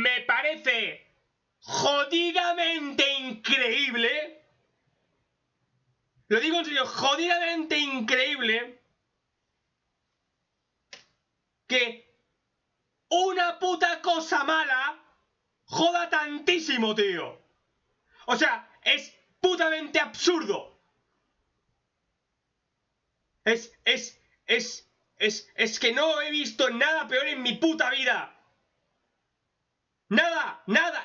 me parece jodidamente increíble. Lo digo en serio, jodidamente increíble que una puta cosa mala joda tantísimo, tío. O sea, es putamente absurdo. Es que no he visto nada peor en mi puta vida. Nada.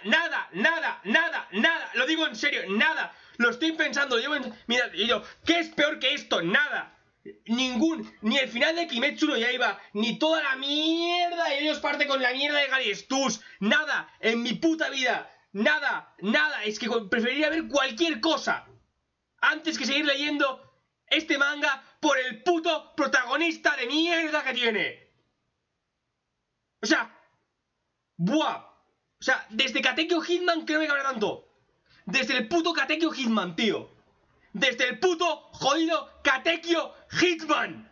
Lo digo en serio, nada. Lo estoy pensando. Mira, ¿qué es peor que esto? Nada. Ni el final de Kimetsu no Yaiba, ni toda la mierda y ellos parten con la mierda de Gary Stuss. Nada, en mi puta vida. Nada. Es que preferiría ver cualquier cosa antes que seguir leyendo este manga por el puto protagonista de mierda que tiene. O sea, buah. O sea, desde Katekyo Hitman que no me cabrá tanto. Desde el puto Katekyo Hitman, tío. Desde el puto jodido Katekyo Hitman.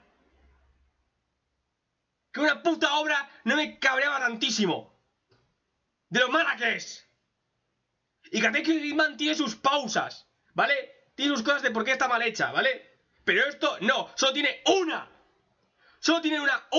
Que una puta obra no me cabreaba tantísimo. De lo mala que es. Y Katekyo Hitman tiene sus pausas, ¿vale? Tiene sus cosas de por qué está mal hecha, ¿vale? Pero esto no, solo tiene una. Solo tiene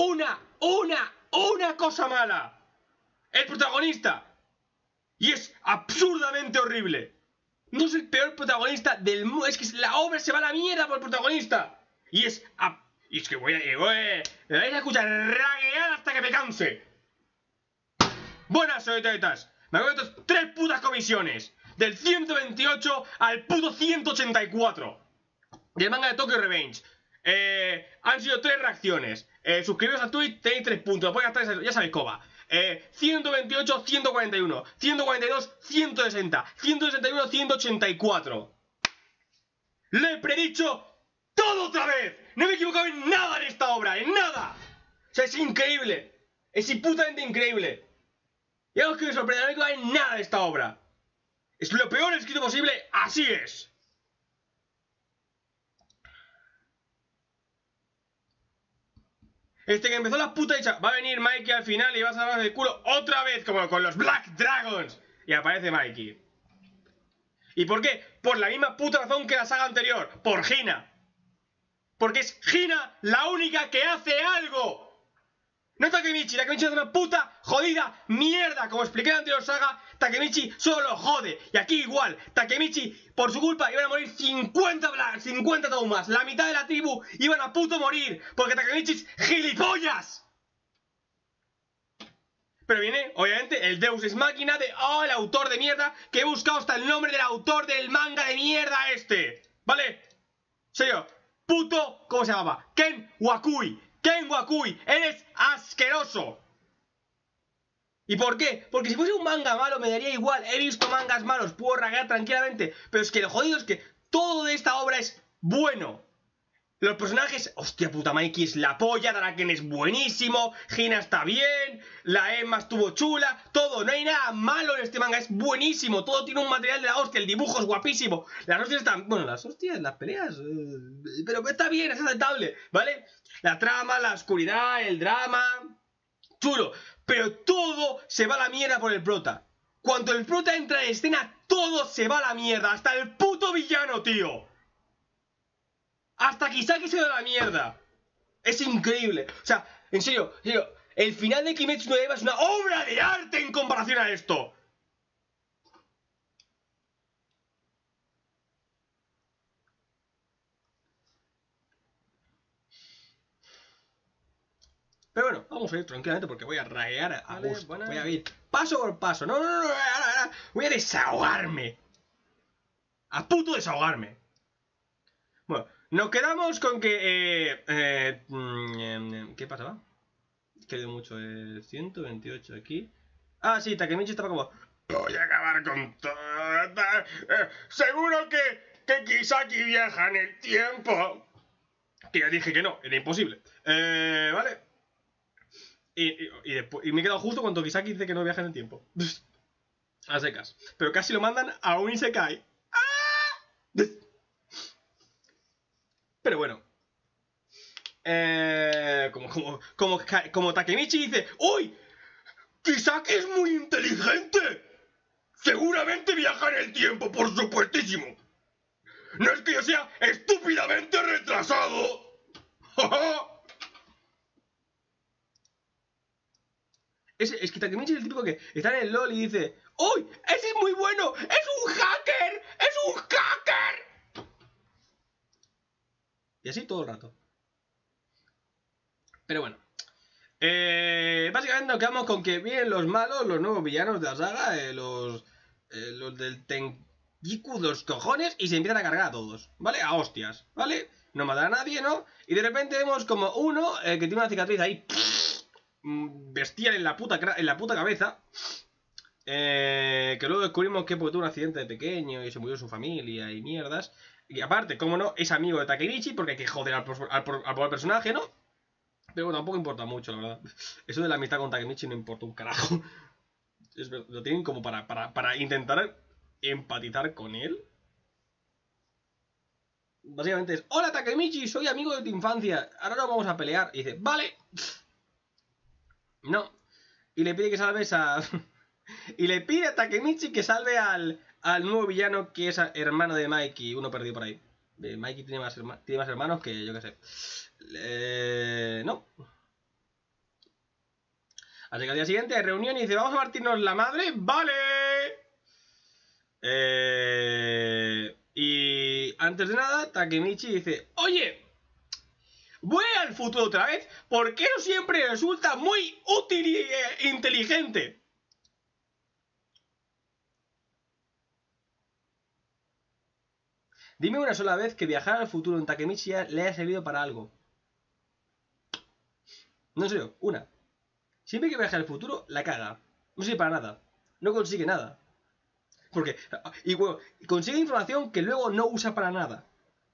una cosa mala. El protagonista. Y es absurdamente horrible. No es el peor protagonista del mundo. Es que la obra se va a la mierda por el protagonista. Y es que me vais a escuchar raguear hasta que me canse. Buenas tetas. Me hago estas 3 putas comisiones. Del 128 al puto 184. Del manga de Tokyo Revenge. Han sido 3 reacciones. Suscribiros a Twitch, tenéis 3 puntos. Voy a gastar, ya sabéis cómo va. 128, 141, 142, 160, 161, 184. ¡Le he predicho todo otra vez! No me he equivocado en nada en esta obra, en nada. O sea, es increíble. Es imputamente increíble. Y algo que me sorprende, no me he equivocado en nada de esta obra. Es lo peor escrito posible, así es. Que empezó la puta hecha. Va a venir Mikey al final y vas a dar el culo otra vez, como con los Black Dragons. Y aparece Mikey. ¿Y por qué? Por la misma puta razón que la saga anterior. Por Hina. Porque es Hina la única que hace algo. No Takemichi. Takemichi es una puta jodida mierda. Como expliqué en la anterior saga, Takemichi solo lo jode. Y aquí igual. Takemichi, por su culpa, iban a morir 50 Taumas. La mitad de la tribu iban a puto morir. Porque Takemichi es gilipollas. Pero viene, obviamente, el Deus Ex Machina de... ¡Oh, el autor de mierda! Que he buscado hasta el nombre del autor del manga de mierda este. ¿Vale? En serio. Puto... ¿Cómo se llamaba? Ken Wakui. Ken Wakui. Eres asqueroso. ¿Y por qué? Porque si fuese un manga malo me daría igual. He visto mangas malos. Puedo raguear tranquilamente. Pero es que lo jodido es que todo de esta obra es bueno. Los personajes, hostia puta, Mikey es la polla, Daraken es buenísimo, Hina está bien, la Emma estuvo chula, todo, no hay nada malo en este manga, es buenísimo, todo tiene un material de la hostia, el dibujo es guapísimo, las hostias están, bueno, las hostias, las peleas, pero está bien, es aceptable, ¿vale? La trama, la oscuridad, el drama, chulo, pero todo se va a la mierda por el prota. Cuando el prota entra en escena, todo se va a la mierda, hasta el puto villano, tío. Hasta Kisaki se da la mierda. Es increíble. O sea, en serio, el final de Kimetsu no Yaiba es una obra de arte en comparación a esto. Pero bueno, vamos a ir tranquilamente porque voy a raguear a gusto. Voy a ir paso por paso. No. Voy a desahogarme. A puto desahogarme. Bueno, nos quedamos con que... ¿qué pasaba? Quedó mucho, 128 aquí. Ah, sí, Takemichi estaba como... Voy a acabar con todo. Seguro que Kisaki viaja en el tiempo. Que ya dije que no, era imposible. Vale. Y me he quedado justo cuando Kisaki dice que no viaja en el tiempo. A secas. Pero casi lo mandan a un Isekai. ¡Ah! Pero bueno. Como Takemichi dice... ¡Uy! Kisaki es muy inteligente. Seguramente viaja en el tiempo, por supuestísimo. No es que yo sea estúpidamente retrasado. Es que Takemichi es el típico que está en el LOL y dice: ¡Uy! ¡Ese es muy bueno! ¡Es un hacker! ¡Es un hacker! Y así todo el rato. Pero bueno. Básicamente nos quedamos con que vienen los malos, los nuevos villanos de la saga, los del Tenjiku de los cojones, y se empiezan a cargar a todos, ¿vale? A hostias, ¿vale? No matan a nadie, ¿no? Y de repente vemos como uno que tiene una cicatriz ahí bestial en la puta cabeza, que luego descubrimos que tuvo un accidente de pequeño y se murió su familia y mierdas. Y aparte, como no, es amigo de Takemichi porque hay que joder al pobre personaje, ¿no? Pero tampoco importa mucho, la verdad. Eso de la amistad con Takemichi no importa un carajo. Lo tienen como para intentar empatizar con él. Básicamente es: hola Takemichi, soy amigo de tu infancia, ahora nos vamos a pelear. Y dice: vale. No. Y le pide que salves a... y le pide a Takemichi que salve al nuevo villano, que es hermano de Mikey, uno perdido por ahí. Mikey tiene más hermanos que yo que sé. No. Así que al día siguiente hay reunión y dice: vamos a partirnos la madre. ¡Vale! Y antes de nada, Takemichi dice: oye, voy al futuro otra vez porque eso siempre resulta muy útil e inteligente. Dime una sola vez que viajar al futuro en Takemichi le haya servido para algo. No, en serio, una. Siempre que viaja al futuro, la caga. No sirve para nada. No consigue nada. Porque, y bueno, consigue información que luego no usa para nada.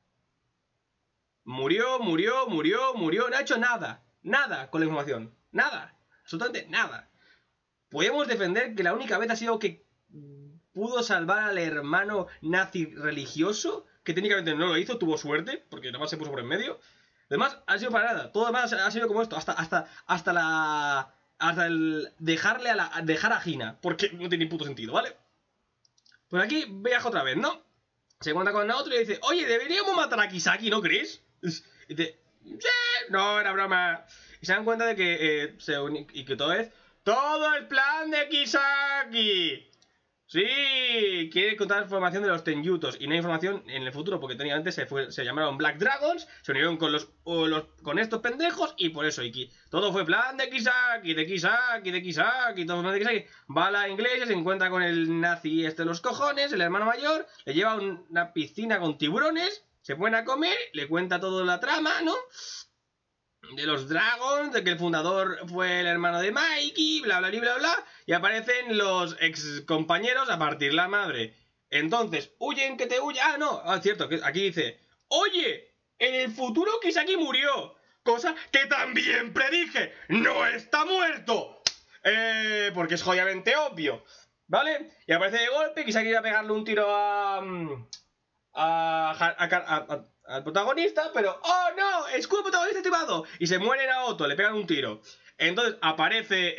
Murió. No ha hecho nada. Nada con la información. Nada. Absolutamente nada. Podemos defender que la única vez ha sido que pudo salvar al hermano nazi religioso, que técnicamente no lo hizo, tuvo suerte, porque nada más se puso por en medio. Además, ha sido para nada. Todo demás ha sido como esto. Hasta el dejar a Hina. Porque no tiene ni puto sentido, ¿vale? Pues aquí viaja otra vez, ¿no? Se encuentra con Naoto y le dice: oye, deberíamos matar a Kisaki, ¿no crees? Y dice: sí, no, era broma. Y se dan cuenta de que y que todo es plan de Kisaki. Sí, quiere contar información de los Tenjutos y no hay información en el futuro porque técnicamente se llamaron Black Dragons, se unieron con estos pendejos y por eso Iki. Todo fue plan de Kisaki, todo plan de Kisaki. Va a la iglesia, se encuentra con el nazi de los cojones, el hermano mayor, le lleva a una piscina con tiburones, se ponen a comer, le cuenta toda la trama, ¿no? De los Dragons, de que el fundador fue el hermano de Mikey, bla bla bla bla, y aparecen los ex compañeros a partir la madre. Entonces, huyen, que te huyen. Ah, no, cierto, que aquí dice: oye, en el futuro Kisaki murió. Cosa que también predije. ¡No está muerto! Porque es jodidamente obvio, ¿vale? Y aparece de golpe, Kisaki iba a pegarle un tiro al protagonista, pero ¡oh no! ¡Escudo protagonista activado! Y se muere Naoto, le pegan un tiro. Entonces aparece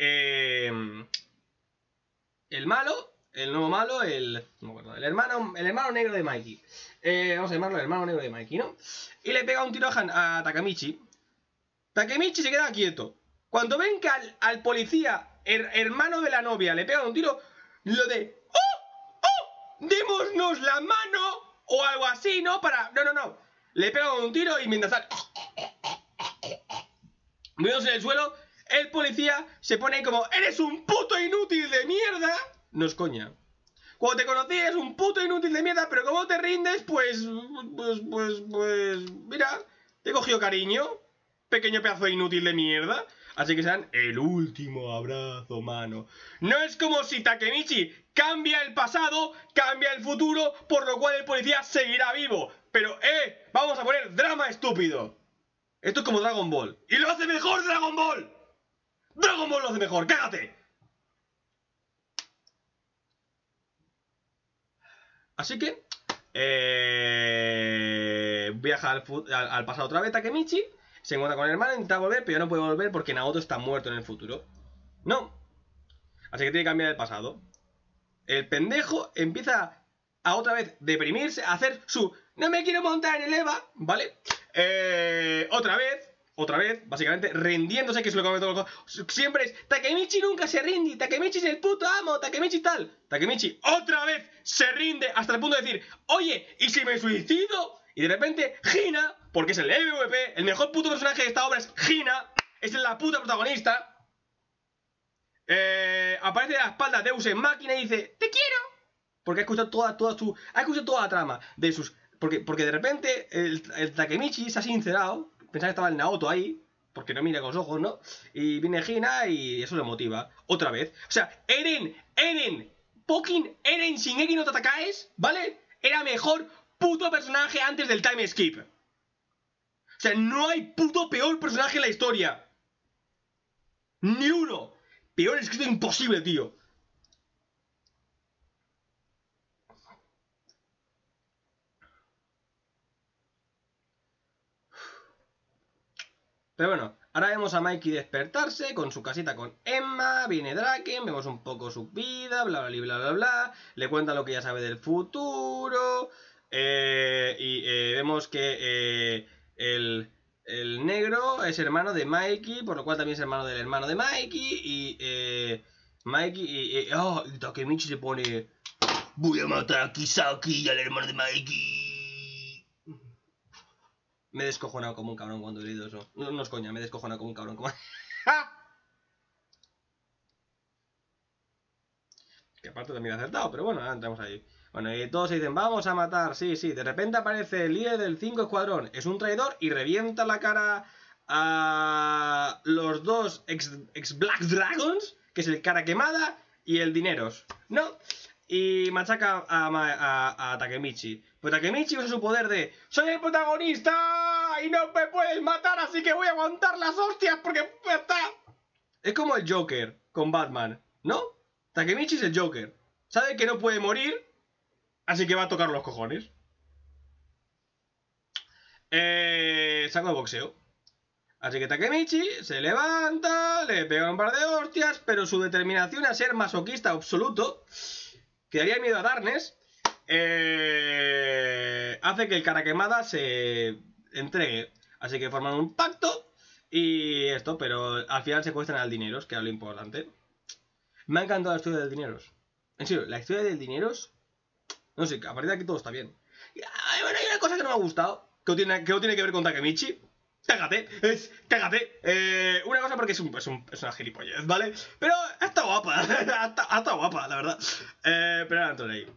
el malo, el nuevo malo, no me acuerdo, el hermano negro de Mikey. Vamos a llamarlo el hermano negro de Mikey, ¿no? Y le pega un tiro a Takemichi. Takemichi se queda quieto. Cuando ven que al policía, hermano de la novia, le pega un tiro, lo de ¡oh! ¡Oh! ¡Démonos la mano! O algo así, ¿no? No. Le pega un tiro y mientras sale muriéndose en el suelo, el policía se pone ahí como: ¡eres un puto inútil de mierda! No es coña. Cuando te conocí eres un puto inútil de mierda, pero como te rindes, pues mira, te he cogido cariño, pequeño pedazo de inútil de mierda. Así que sean el último abrazo, mano. No es como si Takemichi cambia el pasado, cambia el futuro, por lo cual el policía seguirá vivo. Pero, vamos a poner drama estúpido. Esto es como Dragon Ball. ¡Y lo hace mejor Dragon Ball! ¡Dragon Ball lo hace mejor! ¡Cágate! Así que viaja al pasado otra vez Takemichi. Se encuentra con el hermano, intenta volver, pero ya no puede volver porque Naoto está muerto en el futuro. No. Así que tiene que cambiar el pasado. El pendejo empieza a otra vez deprimirse, a hacer su... No me quiero montar en el EVA, ¿vale? Otra vez, básicamente, rindiéndose, que es lo que me siempre es, Takemichi nunca se rinde, Takemichi es el puto amo, Takemichi tal. Takemichi otra vez se rinde hasta el punto de decir, oye, ¿y si me suicido? Y de repente, Hina, porque es el MVP, el mejor puto personaje de esta obra es Hina, es la puta protagonista, aparece de la espalda de Deus Ex Machina y dice, te quiero. Porque ha escuchado toda la trama de sus... Porque de repente el Takemichi se ha sincerado. Pensaba que estaba el Naoto ahí, porque no mira con los ojos, ¿no? Y viene Hina y eso le motiva. Otra vez. O sea, fucking Eren Shingeki no Tatakaes, ¿vale? Era mejor puto personaje antes del time skip. O sea, no hay puto peor personaje en la historia. Ni uno. Peor escrito imposible, tío. Pero bueno, ahora vemos a Mikey despertarse con su casita con Emma, viene Draken, vemos un poco su vida, bla bla bla bla bla, le cuenta lo que ya sabe del futuro, vemos que el negro es hermano de Mikey, por lo cual también es hermano del hermano de Mikey, y Takemichi se pone, voy a matar a Kisaki y al hermano de Mikey. Me he descojonado como un cabrón cuando he leído eso. No es coña, me he descojonado como un cabrón. Que aparte también he acertado, pero bueno, entramos ahí. Bueno, y todos se dicen, vamos a matar, sí. De repente aparece el líder del 5 Escuadrón. Es un traidor y revienta la cara a los dos ex Black Dragons, que es el cara quemada y el Dineros, ¿no? Y machaca a Takemichi. Pues Takemichi usa su poder de ¡soy el protagonista! Y no me puedes matar, así que voy a aguantar las hostias porque está... Es como el Joker con Batman, ¿no? Takemichi es el Joker. Sabe que no puede morir, así que va a tocar los cojones. Saco de boxeo. Así que Takemichi se levanta, le pega un par de hostias, pero su determinación a ser masoquista absoluto, que daría miedo a Darkness, hace que el cara quemada se entregue. Así que forman un pacto y esto, pero al final secuestran al Dineros, que era lo importante. Me ha encantado la historia del Dineros. En serio, la historia del Dineros, no sé, a partir de aquí todo está bien. Bueno, hay una cosa que no me ha gustado, que no tiene que ver con Takemichi. Cágate. Una cosa porque es una gilipollez, ¿vale? Pero está guapa, está guapa, la verdad. Pero ahora entro ahí.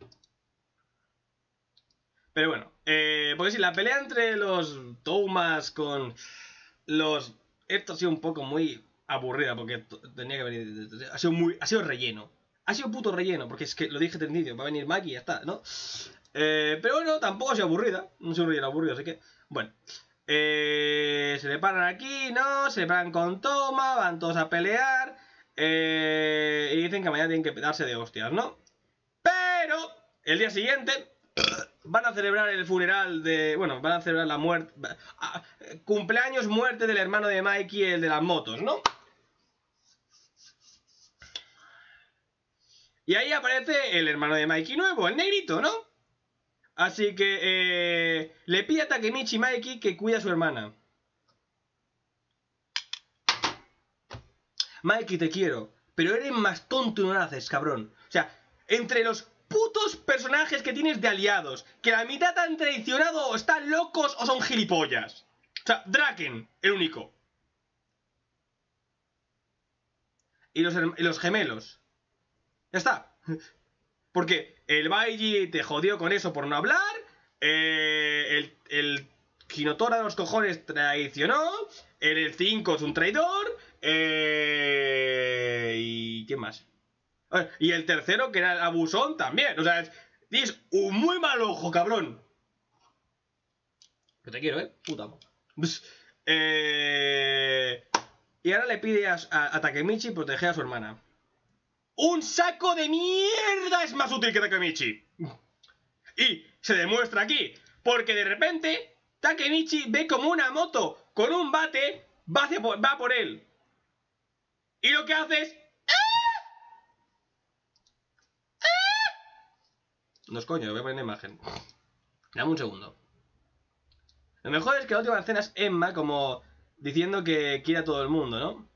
Pero bueno, porque sí, la pelea entre los Toumas con los... Esto ha sido un poco muy aburrida, porque tenía que venir... Ha sido relleno. Ha sido puto relleno, porque es que lo dije en el vídeo, va a venir Maki y ya está, ¿no? Pero bueno, tampoco ha sido aburrida. No ha sido un relleno aburrido, así que... Bueno. Se le paran aquí, ¿no? Se le paran con Toma, van todos a pelear. Y dicen que mañana tienen que darse de hostias, ¿no? Pero el día siguiente van a celebrar el funeral de... Bueno, van a celebrar la muerte... cumpleaños, muerte del hermano de Mikey, el de las motos, ¿no? Y ahí aparece el hermano de Mikey nuevo, el negrito, ¿no? Así que le pide a Takemichi Mikey que cuide a su hermana. Mikey, te quiero, pero eres más tonto y no lo haces, cabrón. O sea, entre los putos personajes que tienes de aliados, que la mitad te han traicionado o están locos o son gilipollas. O sea, Draken, el único. Y los gemelos. Ya está. Porque el Baiji te jodió con eso por no hablar. El Kinotora de los cojones traicionó. El 5 es un traidor. ¿Y qué más? Y el tercero, que era el abusón, también. O sea, es un muy mal ojo, cabrón. Que te quiero, puta. Y ahora le pide a Takemichi proteger a su hermana. ¡Un saco de mierda es más útil que Takemichi! Y se demuestra aquí, porque de repente Takemichi ve como una moto con un bate va por él. Y lo que hace es... ¡ah! No es coño, voy a poner la imagen. Dame un segundo. Lo mejor es que la última escena es Emma como diciendo que quiere a todo el mundo, ¿no?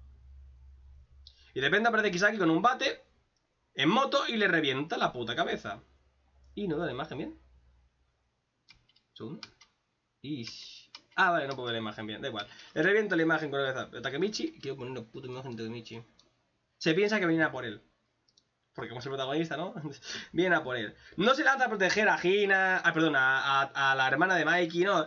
Y de repente aparece Kisaki con un bate en moto y le revienta la puta cabeza. Y no da la imagen bien. Segundo. Y... Ah, vale, no puedo ver la imagen bien, da igual. Le reviento la imagen con la cabeza de Takemichi. Quiero poner una puta imagen de Takemichi. Se piensa que viene a por él. Porque como es el protagonista, ¿no? Viene a por él. No se lanza a proteger a Hina... Ah, perdón, a la hermana de Mikey, ¿no?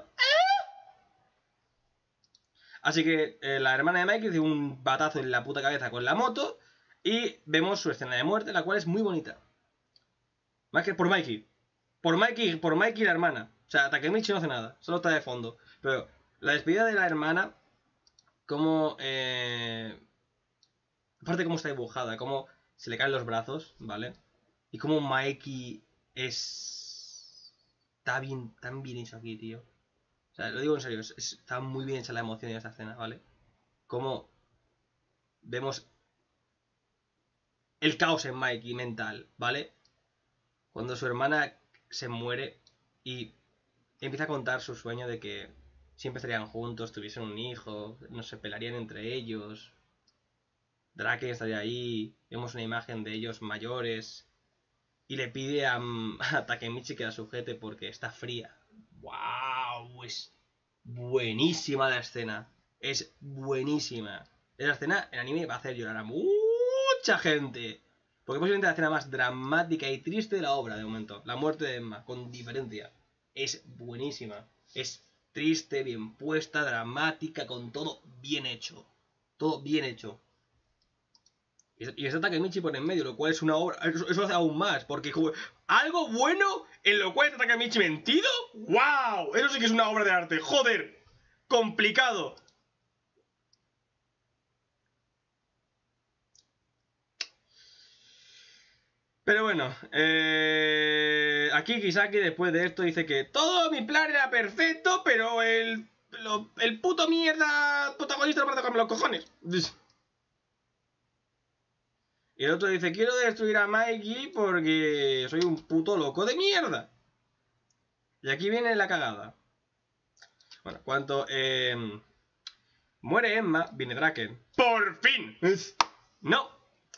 Así que la hermana de Mikey hace un batazo en la puta cabeza con la moto. Y vemos su escena de muerte, la cual es muy bonita. Más que por Mikey. Por Mikey y la hermana. O sea, Takemichi no hace nada, solo está de fondo. Pero la despedida de la hermana, como... aparte cómo está dibujada, cómo se le caen los brazos, ¿vale? Y cómo Mikey es... Está bien, tan bien hecho aquí, tío. O sea, lo digo en serio, está muy bien hecha la emoción de esta escena, ¿vale? Cómo vemos el caos en Mikey mental, ¿vale? Cuando su hermana se muere y empieza a contar su sueño de que siempre estarían juntos, tuviesen un hijo, no se pelarían entre ellos. Draken estaría ahí, vemos una imagen de ellos mayores y le pide a Takemichi que la sujete porque está fría. ¡Wow! Es buenísima la escena. Es buenísima. Esa escena en anime va a hacer llorar a mucha gente. Porque posiblemente la escena más dramática y triste de la obra de momento. La muerte de Emma, con diferencia. Es buenísima. Es triste, bien puesta, dramática, con todo bien hecho. Todo bien hecho. Y está Takemichi por en medio, lo cual es una obra... Eso hace aún más, porque algo bueno en lo cual está Takemichi mentido. ¡Wow! Eso sí que es una obra de arte. ¡Joder! Complicado. Pero bueno, aquí Kisaki después de esto dice que todo mi plan era perfecto, pero el puto mierda protagonista no parece con los cojones. Y el otro dice, quiero destruir a Mikey porque soy un puto loco de mierda. Y aquí viene la cagada. Bueno, cuando muere Emma, viene Draken. ¡Por fin! No.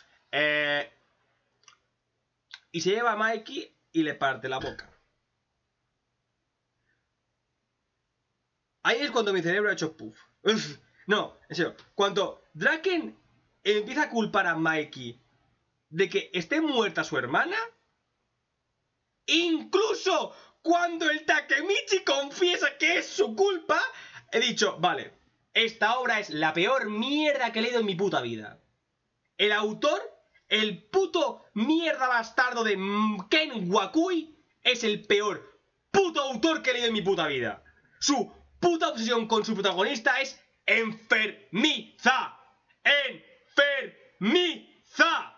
Y se lleva a Mikey y le parte la boca. Ahí es cuando mi cerebro ha hecho puff. No, en serio. Cuando Draken empieza a culpar a Mikey de que esté muerta su hermana, incluso cuando el Takemichi confiesa que es su culpa, he dicho, vale, esta obra es la peor mierda que he leído en mi puta vida. El autor, el puto mierda bastardo de Ken Wakui, es el peor puto autor que he leído en mi puta vida. Su puta obsesión con su protagonista es enfermiza. ¡Enfermiza!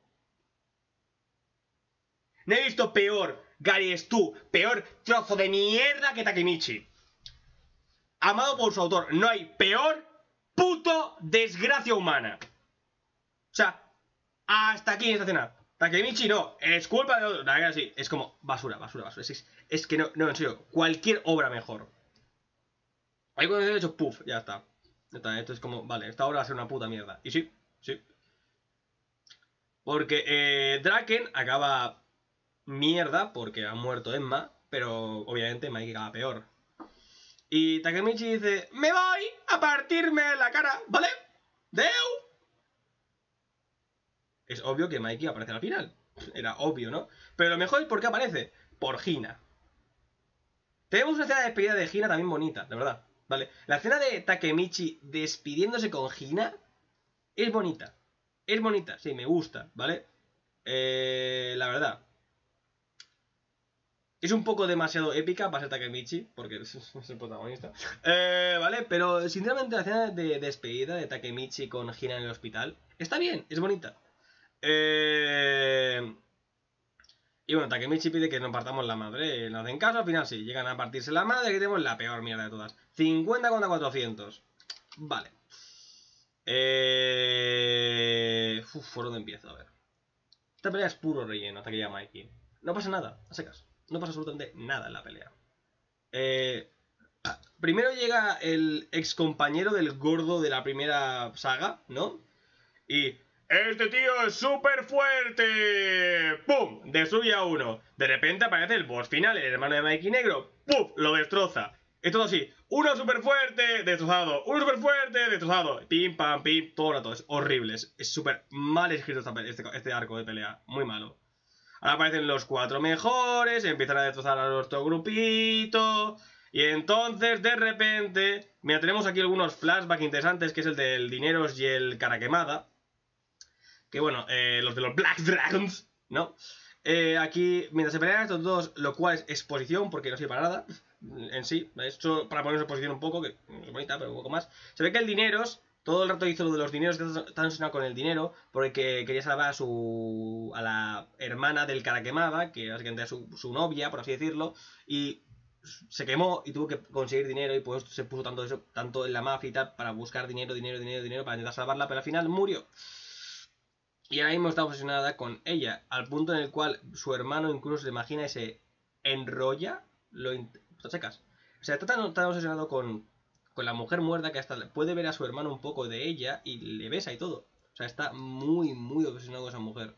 No he visto peor, Gary Stu, peor trozo de mierda que Takemichi. Amado por su autor, no hay peor puto desgracia humana. O sea, hasta aquí en esta escena. Takemichi no, es culpa de otro. Así, es como basura, basura, basura. Es que no, en serio, cualquier obra mejor. Ahí cuando he hecho puff, ya está. Esto es como, vale, esta obra va a ser una puta mierda. Y sí, sí. Porque Draken acaba mierda porque ha muerto Emma, pero obviamente Mikey acaba peor. Y Takemichi dice, me voy a partirme la cara, ¿vale? ¡Deu! Es obvio que Mikey aparece al final. Era obvio, ¿no? Pero lo mejor es por qué aparece. Por Hina. Tenemos una escena de despedida de Hina también bonita, de verdad. ¿Vale? La escena de Takemichi despidiéndose con Hina es bonita. Es bonita, sí, me gusta, ¿vale? La verdad. Es un poco demasiado épica para ser Takemichi, porque es el protagonista. ¿Vale? Pero sinceramente la escena de despedida de Takemichi con Hina en el hospital está bien, es bonita. Y bueno, Takemichi pide que nos partamos la madre. No hacen caso, al final sí, llegan a partirse la madre, que tenemos la peor mierda de todas. 50 contra 400. Vale. ¿Por dónde empiezo? A ver. Esta pelea es puro relleno hasta que llega Mikey. no pasa nada, a secas. No pasa absolutamente nada en la pelea. Primero llega el ex compañero del gordo de la primera saga, ¿no? Y... ¡este tío es súper fuerte! ¡Pum! Destruye a uno. De repente aparece el boss final, el hermano de Mikey Negro. ¡Pum! Lo destroza. Es todo así. Uno súper fuerte, destrozado. Uno súper fuerte, destrozado. Pim, pam, pim, todo el rato. Es horrible. Es súper mal escrito este arco de pelea. Muy malo. Ahora aparecen los 4 mejores, empiezan a destrozar a nuestro grupito. Y entonces, de repente, mira, tenemos aquí algunos flashbacks interesantes, que es el del Dineros y el Cara Quemada. Que bueno, los de los Black Dragons, ¿no? Aquí, mientras se pelean estos dos, lo cual es exposición, porque no sirve para nada en sí. Esto para poner en exposición un poco, que es bonita, pero un poco más. Se ve que el Dineros, todo el rato hizo lo de los dineros, que está obsesionado con el dinero, porque quería salvar a la hermana del Cara Quemada, que básicamente es su novia, por así decirlo, y se quemó y tuvo que conseguir dinero, y pues se puso tanto en la mafia y tal, para buscar dinero, para intentar salvarla, pero al final murió. Y ahora mismo está obsesionada con ella, al punto en el cual su hermano incluso se imagina y se enrolla, checas. O sea, está tan obsesionado con la mujer muerta que hasta puede ver a su hermano un poco de ella y le besa y todo. O sea, está muy, muy obsesionado con esa mujer.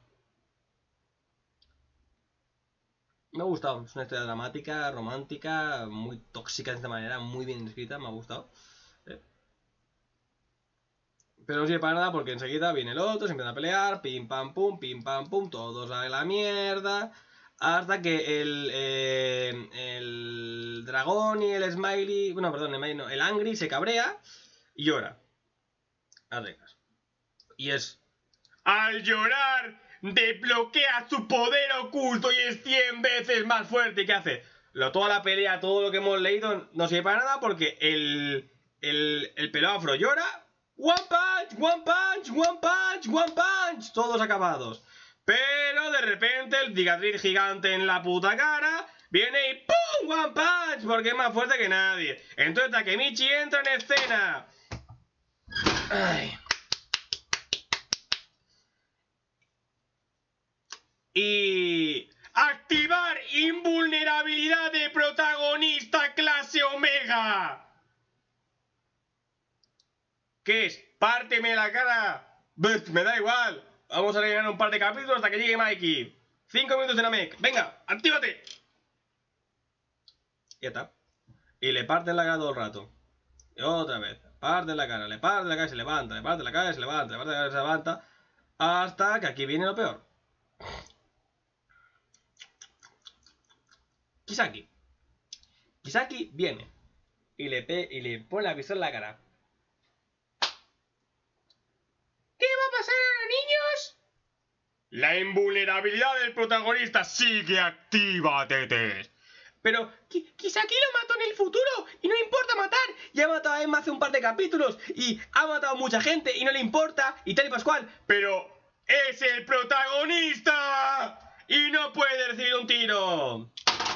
Me ha gustado, es una historia dramática, romántica, muy tóxica de esta manera, muy bien escrita, me ha gustado. Pero no sirve para nada porque enseguida viene el otro, se empieza a pelear, pim pam pum, todos a la mierda. Hasta que el dragón y el Smiley, bueno, perdón, el Angry se cabrea y llora. A secas. Y es... al llorar, desbloquea su poder oculto y es 100 veces más fuerte. ¿Y qué hace? Toda la pelea, todo lo que hemos leído no sirve para nada porque el pelo afro llora. One punch, one punch, one punch, one punch. Todos acabados. Pero de repente el cicatriz gigante en la puta cara viene y ¡pum! One punch, porque es más fuerte que nadie. Entonces Takemichi entra en escena. Ay. Y... activar invulnerabilidad de protagonista clase Omega. ¿Qué es? ¡Párteme la cara! Me da igual. Vamos a rellenar un par de capítulos hasta que llegue Mikey. 5 minutos de Namek. Venga, actívate. Ya está. Y le parte la cara todo el rato. Y otra vez. Parte la cara, le parte la cara y se levanta. Le parte la cara y se levanta. Le parte la cara y se levanta. Hasta que aquí viene lo peor. Kisaki. Kisaki viene. Y le pone la pistola en la cara. ¿Qué va a pasar ahora, niños? La invulnerabilidad del protagonista sigue activa, tetes. Pero Kisaki lo mató en el futuro y no le importa matar. Ya ha matado a Emma hace un par de capítulos y ha matado a mucha gente y no le importa y tal y pascual. Pero es el protagonista y no puede recibir un tiro.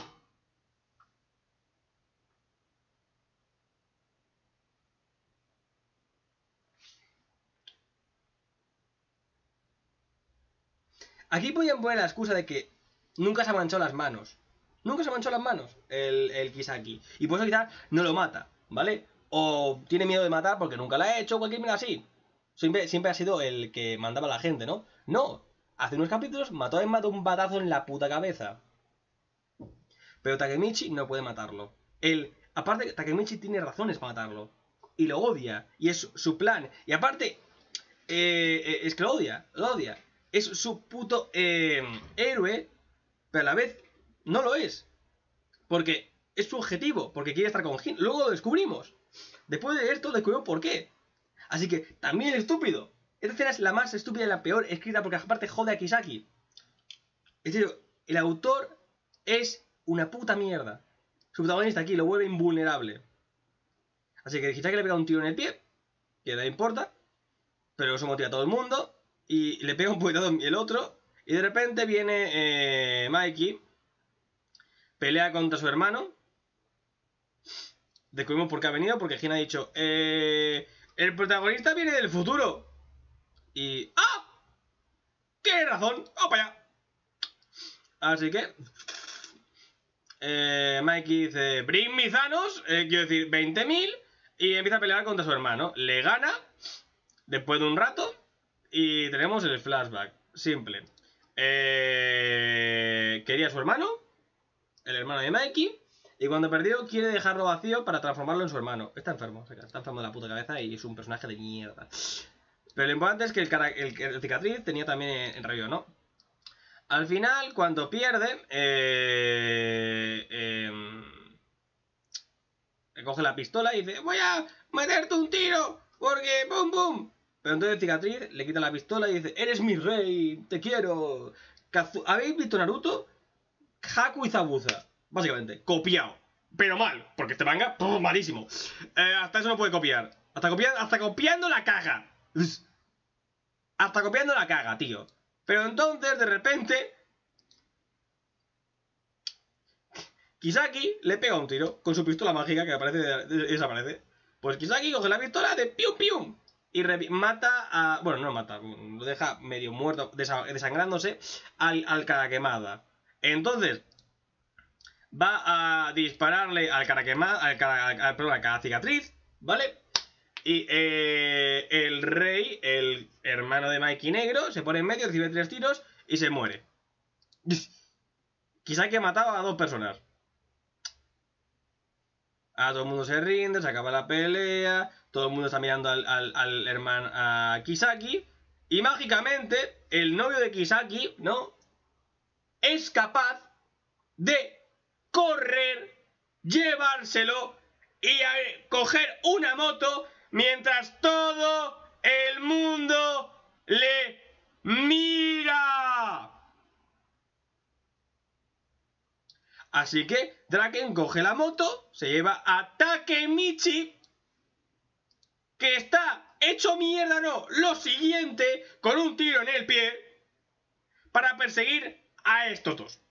Aquí podían poner la excusa de que nunca se ha manchado las manos. Nunca se ha manchado las manos el Kisaki. Y por eso quizás no lo mata, ¿vale? O tiene miedo de matar porque nunca lo ha hecho, cualquier mierda así. Siempre ha sido el que mandaba a la gente, ¿no? No. Hace unos capítulos mató a Emma de un batazo en la puta cabeza. Pero Takemichi no puede matarlo. Aparte, Takemichi tiene razones para matarlo. Y lo odia. Y es su plan. Y aparte, es que lo odia. Es su puto héroe, pero a la vez no lo es. Porque es su objetivo, porque quiere estar con Jin. Luego lo descubrimos. Después de esto descubrimos por qué. Así que también es estúpido. Esta escena es la más estúpida y la peor escrita porque aparte jode a Kisaki. Es decir, el autor es una puta mierda. Su protagonista aquí lo vuelve invulnerable. Así que Kisaki le pega un tiro en el pie, que no le importa, pero eso motiva a todo el mundo. Y le pega un puñetazo el otro. Y de repente viene Mikey. Pelea contra su hermano. Descubrimos por qué ha venido. Porque Jin ha dicho: el protagonista viene del futuro. Y... ¡ah! Tiene razón. ¡Vamos para allá! Así que... Mikey dice, bring me Thanos, quiero decir, 20.000. Y empieza a pelear contra su hermano. Le gana, después de un rato. Y tenemos el flashback. Simple. Quería a su hermano, el hermano de Mikey. Y cuando perdió, quiere dejarlo vacío para transformarlo en su hermano. Está enfermo, está enfermo de la puta cabeza y es un personaje de mierda. Pero lo importante es que el cicatriz tenía también en rollo, ¿no? Al final, cuando pierde, coge la pistola y dice, voy a meterte un tiro, porque pum pum. Pero entonces el cicatriz le quita la pistola y dice, eres mi rey, te quiero. ¿Habéis visto Naruto? Haku y Zabuza, básicamente, copiado. Pero mal, porque este manga, malísimo. Hasta eso no puede copiar. Hasta copiando la caga. Hasta copiando la caga, tío. Pero entonces, de repente, Kisaki le pega un tiro con su pistola mágica que aparece y desaparece. Pues Kisaki coge la pistola de pium pium y mata a... Bueno, no mata, lo deja medio muerto, desangrándose al Karakemada. Entonces, va a dispararle al Karakemada, perdón, a la cicatriz, ¿vale? Y el rey, el hermano de Mikey negro, se pone en medio, recibe 3 tiros y se muere. Kisaki ha matado a 2 personas. Ahora todo el mundo se rinde, se acaba la pelea, todo el mundo está mirando al hermano, a Kisaki. Y mágicamente, el novio de Kisaki, ¿no? Es capaz de correr, llevárselo y coger una moto mientras todo el mundo le mira. Así que Draken coge la moto, se lleva a Takemichi, que está hecho mierda, no, lo siguiente, con un tiro en el pie, para perseguir a estos dos.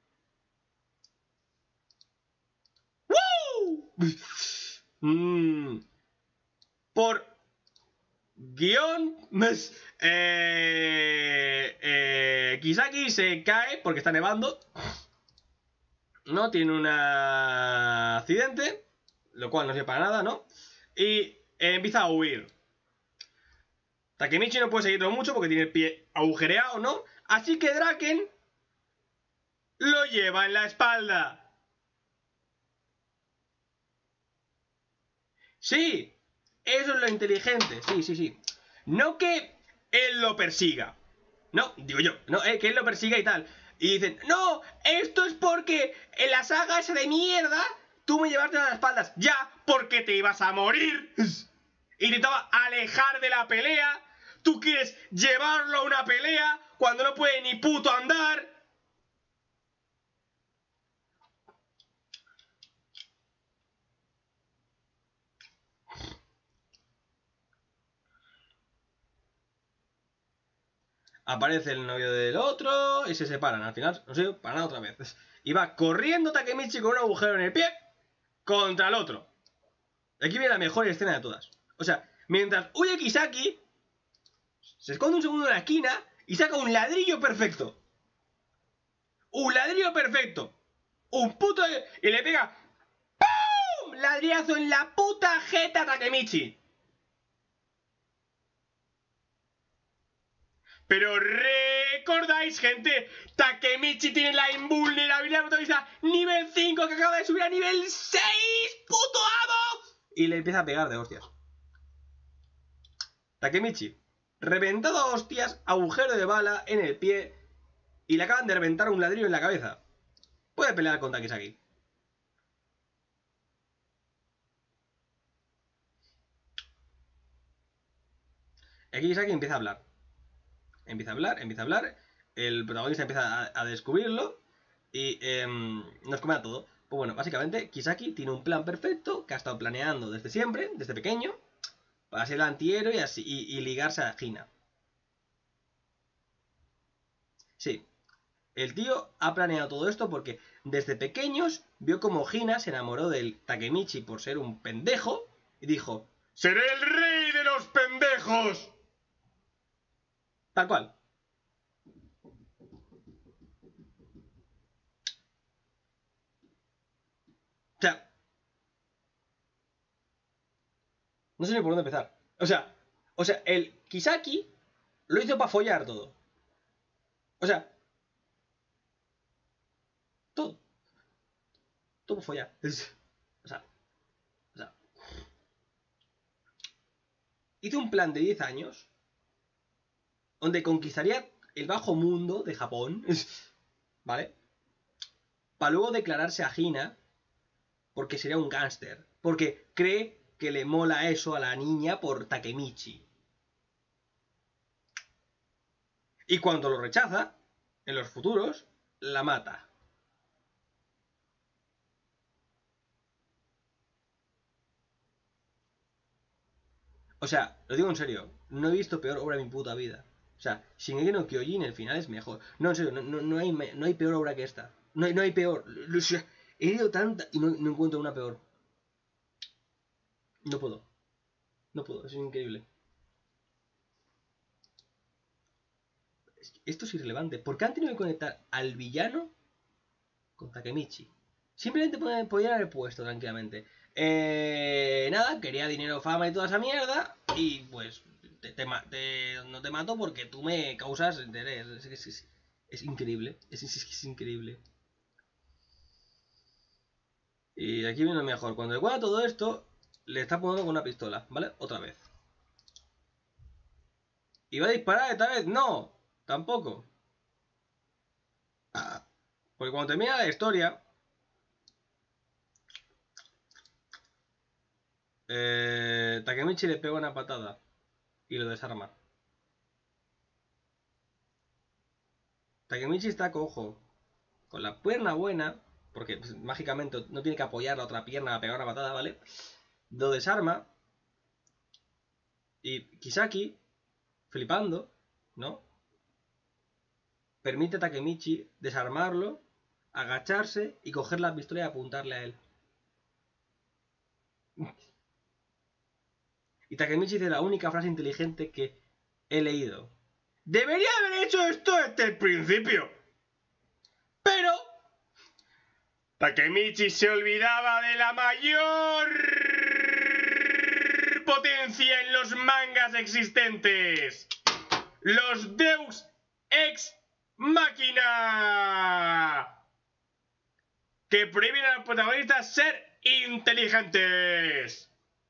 ¡Woo! Por guión, Kisaki se cae porque está nevando. No tiene un accidente, lo cual no sirve para nada, ¿no? Y empieza a huir. Takemichi no puede seguirlo mucho porque tiene el pie agujereado, ¿no? Así que Draken lo lleva en la espalda. Sí, eso es lo inteligente, sí. No que él lo persiga. No, digo yo, no, que él lo persiga y tal. Y dicen, no, esto es porque en la saga esa de mierda tú me llevaste a las espaldas. Ya, porque te ibas a morir. Intentaba alejar de la pelea. Tú quieres llevarlo a una pelea cuando no puede ni puto andar. Aparece el novio del otro y se separan. Al final, no sé, paran otra vez. Y va corriendo Takemichi con un agujero en el pie contra el otro. Aquí viene la mejor escena de todas. O sea, mientras huye Kisaki, se esconde un segundo en la esquina y saca un ladrillo perfecto. Un ladrillo perfecto. Un puto... Y le pega... ¡pum! Ladrillazo en la puta jeta a Takemichi. Pero recordáis, gente, Takemichi tiene la invulnerabilidad protagonista nivel 5 que acaba de subir a nivel 6. ¡Puto amo! Y le empieza a pegar de hostias. Takemichi, reventado a hostias, agujero de bala en el pie y le acaban de reventar un ladrillo en la cabeza. Puede pelear contra Kisaki. Aquí Kisaki empieza a hablar. Empieza a hablar. El protagonista empieza a descubrirlo y nos comenta todo. Pues bueno, básicamente Kisaki tiene un plan perfecto que ha estado planeando desde siempre, desde pequeño, para ser el antihéroe y, así, y ligarse a Hina. Sí, el tío ha planeado todo esto porque desde pequeños vio como Hina se enamoró del Takemichi por ser un pendejo y dijo: ¡seré el rey de los pendejos! Tal cual. O sea... No sé ni por dónde empezar. O sea, el Kisaki lo hizo para follar todo. O sea... Todo. Todo para follar. O sea... Hizo un plan de 10 años donde conquistaría el bajo mundo de Japón, ¿vale? Para luego declararse a Hina porque sería un gángster. Porque cree que le mola eso a la niña por Takemichi. Y cuando lo rechaza, en los futuros, la mata. O sea, lo digo en serio, no he visto peor obra de mi puta vida. O sea, Shingeki no Kyojin el final es mejor. No, en serio, no hay peor obra que esta. No hay peor. O sea, he leído tanta y no encuentro una peor. No puedo. No puedo, es increíble. Esto es irrelevante. ¿Por qué han tenido que conectar al villano con Takemichi? Simplemente podían haber puesto tranquilamente. Nada, quería dinero, fama y toda esa mierda. Y pues no te mato porque tú me causas interés. Es increíble. Es increíble. Y aquí viene lo mejor. Cuando le cuadra todo esto, le está apuntando con una pistola, ¿vale? Otra vez. ¿Y va a disparar esta vez? No, tampoco. Porque cuando termina la historia... Takemichi le pega una patada y lo desarma. Takemichi está cojo, con la pierna buena, porque pues, mágicamente no tiene que apoyar la otra pierna a pegar una patada, ¿vale? Lo desarma y Kisaki, flipando, ¿no? Permite a Takemichi desarmarlo, agacharse y coger la pistola y apuntarle a él. Y Takemichi dice la única frase inteligente que he leído. Debería haber hecho esto desde el principio. Pero Takemichi se olvidaba de la mayor potencia en los mangas existentes. Los Deus Ex Machina. Que prohíben a los protagonistas ser inteligentes.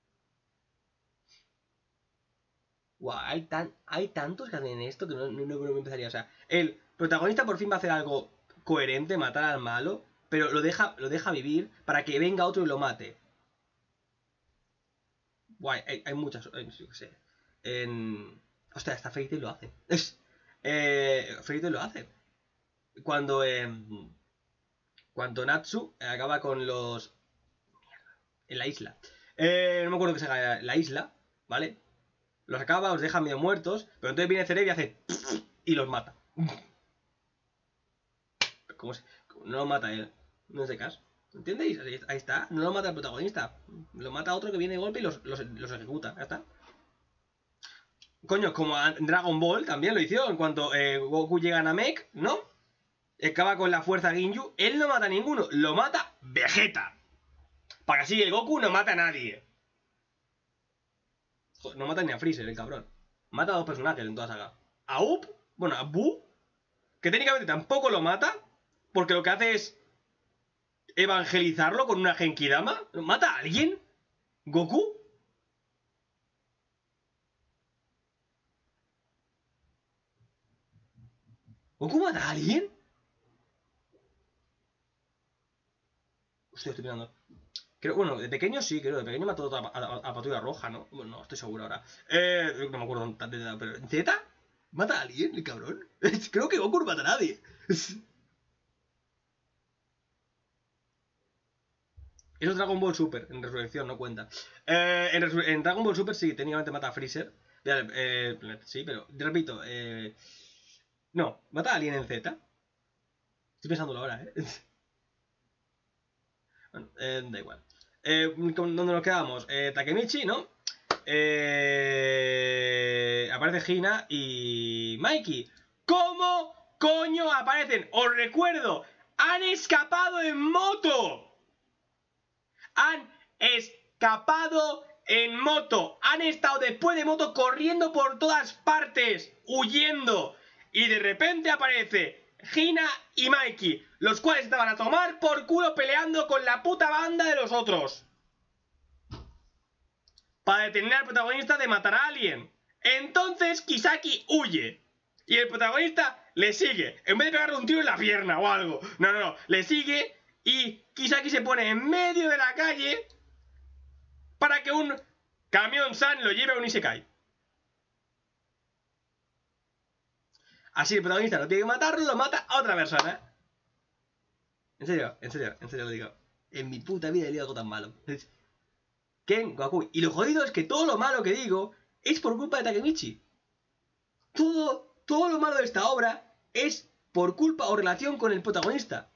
Wow, hay tantos que hacen esto que no me empezaría. O sea, el protagonista por fin va a hacer algo coherente, matar al malo, pero lo deja vivir para que venga otro y lo mate. Guay, hay muchas. Yo qué sé. Hostia, hasta Fairy Tail lo hace. Fairy Tail lo hace. Cuando Natsu acaba con los... En la isla. No me acuerdo que se haga la isla, ¿vale? Los acaba, los deja medio muertos, pero entonces viene Cerebro y hace... y los mata. ¿Cómo se...? No lo mata él. No es de caso. ¿Entendéis? Ahí está. No lo mata el protagonista. Lo mata otro que viene de golpe y los ejecuta. Ya está. Coño, como en Dragon Ball también lo hicieron. En cuanto Goku llega a Namek, ¿no? Acaba con la fuerza Ginyu. Él no mata a ninguno. Lo mata Vegeta. Para que así el Goku no mata a nadie. Joder, no mata ni a Freezer, el cabrón. Mata a dos personajes en toda saga. A Up, bueno, a Buu, que técnicamente tampoco lo mata, porque lo que hace es evangelizarlo con una Genkidama. ¿Mata a alguien? ¿Goku? ¿Goku mata a alguien? Hostia, estoy mirando. Bueno, de pequeño sí, creo. De pequeño mató a Patrulla Roja, ¿no? Bueno, no estoy seguro ahora. No me acuerdo tanto de nada, pero ¿en Z? ¿Mata a alguien, el cabrón? Creo que Goku no mata a nadie. Eso es Dragon Ball Super, en Resurrección, no cuenta. En Dragon Ball Super sí, técnicamente mata a Freezer. Sí, pero, repito, no, mata a alguien en Z. Estoy pensándolo ahora, Bueno, da igual. ¿Dónde nos quedamos? Takemichi, ¿no? Aparece Hina y Mikey. ¿Cómo coño aparecen? Os recuerdo, han escapado en moto. han escapado en moto. Han estado después de moto corriendo por todas partes, huyendo. Y de repente aparece Hina y Mikey, los cuales estaban a tomar por culo peleando con la puta banda de los otros. Para detener al protagonista de matar a alguien. Entonces Kisaki huye. Y el protagonista le sigue. En vez de pegarle un tiro en la pierna o algo. No. Le sigue y Kisaki se pone en medio de la calle para que un camión San lo lleve a un Isekai. Así el protagonista no tiene que matarlo, lo mata a otra persona. En serio lo digo. En mi puta vida he leído algo tan malo. Ken Wakui. Y lo jodido es que todo lo malo que digo es por culpa de Takemichi. Todo lo malo de esta obra es por culpa o relación con el protagonista.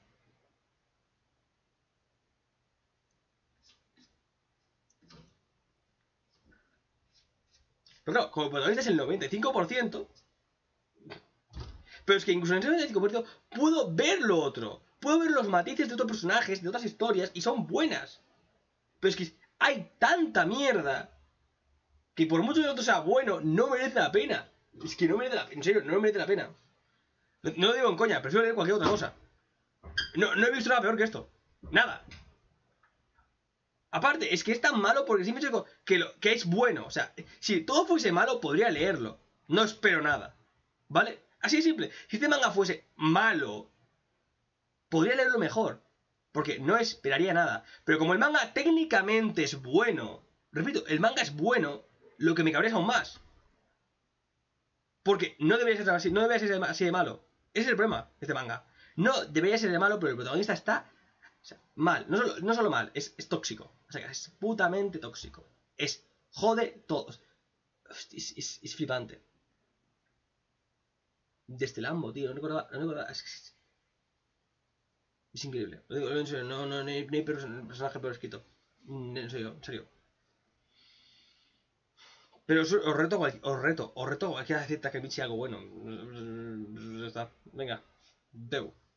Pero claro, como el protagonista es el 95%, pero es que incluso en ese 95% puedo ver lo otro. Puedo ver los matices de otros personajes, de otras historias, y son buenas. Pero es que hay tanta mierda que por mucho que el otro sea bueno, no merece la pena. Es que no merece la pena, en serio, no merece la pena. No lo digo en coña, prefiero leer cualquier otra cosa. No he visto nada peor que esto. Nada. Aparte, es que es tan malo porque siempre digo que es bueno. O sea, si todo fuese malo, podría leerlo. No espero nada. ¿Vale? Así de simple. Si este manga fuese malo, podría leerlo mejor. Porque no esperaría nada. Pero como el manga técnicamente es bueno, repito, el manga es bueno, lo que me cabrea es aún más. Porque no debería ser así, no debería ser así de malo. Ese es el problema de este manga. No debería ser de malo, pero el protagonista está, o sea, mal. No solo mal, es tóxico. O sea, es putamente tóxico. Es jode todos. Es flipante. De este Lambo, tío, no recordaba. Es increíble. Lo digo en serio, no hay personaje peor escrito. En serio. Pero os reto a cualquiera decir Takemichi algo bueno. Está. Venga. Deu.